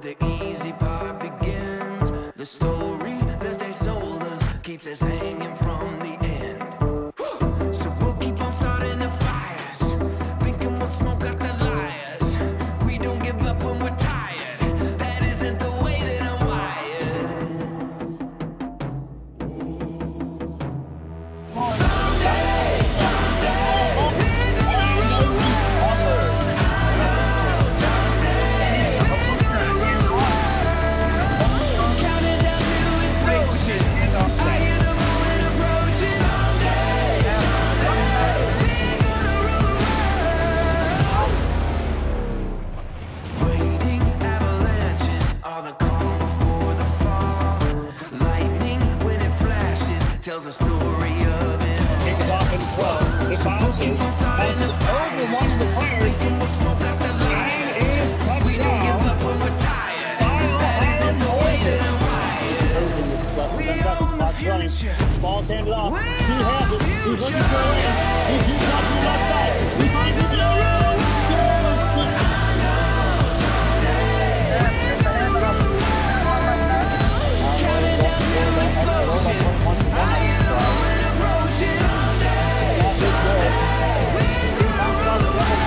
the easy part begins. The story that they sold us keeps us hanging from the end. So we'll keep on starting the fires, thinking we'll smoke out the liars. We don't give up when we're tired. That isn't the way that I'm wired. Someday, someday, we're gonna rule the world. I know someday we're gonna rule the world. Counting down to explosion. I hear the moment approaching. Someday, someday, we're gonna rule the world. Waiting avalanches are the calm before the fall. Lightning when it flashes tells a story of it. Kicks off in 12. It's bouncing. Over one of the players. Thinking we'll smoke out the lights. We don't give up when we're tired. That isn't the way that I'm wired. We own the future. Ball's handed off. He has it. He's looking for a lane. He keeps off to the left side. He finds it. Counting down to explosion. I hear the moment approaching. Someday, we're gonna rule the world.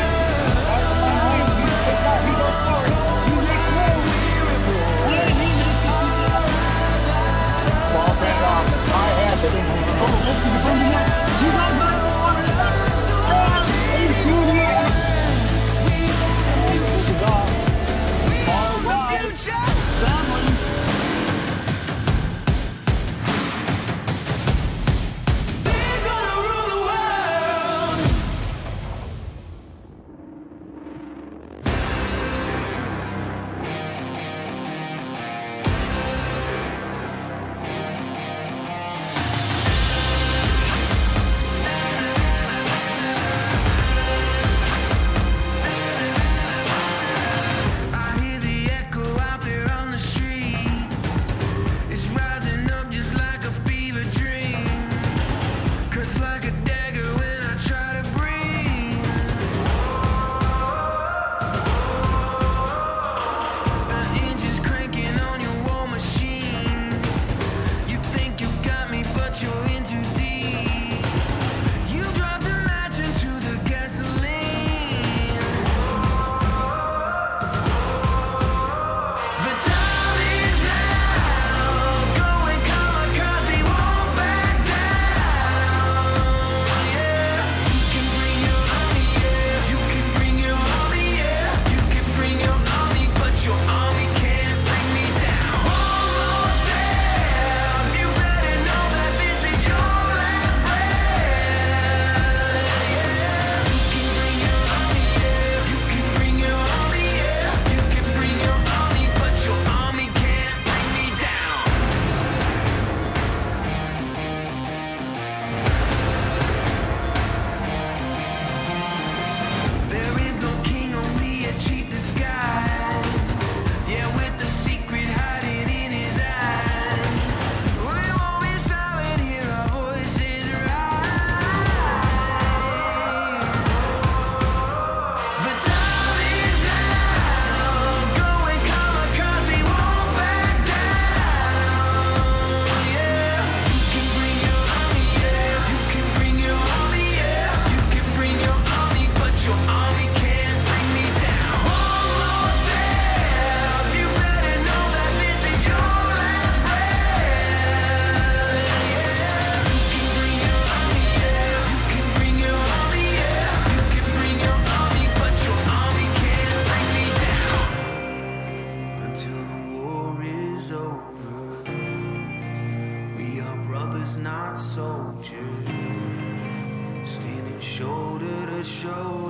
Ball handed off. High has it. Oh, let's see the bring it up. He's on the This is off. All right. Family. They're gonna rule the world. I hear the echo out there on the street. It's rising up just like a fever dream. Cuts like a dagger when I try to breathe. The engine's cranking on your war machine. You think you got me, but you're in too deep. You dropped the match into the gasoline. The time is now. Going kamikaze, won't back down. Yeah, you can bring your army, yeah. You can bring your army, yeah. You can bring your army, but your army can't bring me down. Almost there. You better know that this is your last breath. Yeah, you can bring your army, yeah. You can bring your army, yeah. You can bring your army, but your army can't bring me down. There is no king, only a cheap disguise. Yeah, with the secret hiding in his eyes. We won't be silent, hear our voices rise. The time is now. Going kamikaze, won't back down. Yeah, you can bring your army, yeah. You can bring your army, yeah. You can bring your army, but your army can't bring me down. Almost there. You better know that this is your last breath. Yeah, you can bring your army, yeah. You can bring your army, yeah. You can bring your army, but your army can't bring me down. Until the war is over, we are brothers, not soldiers, standing shoulder to shoulder.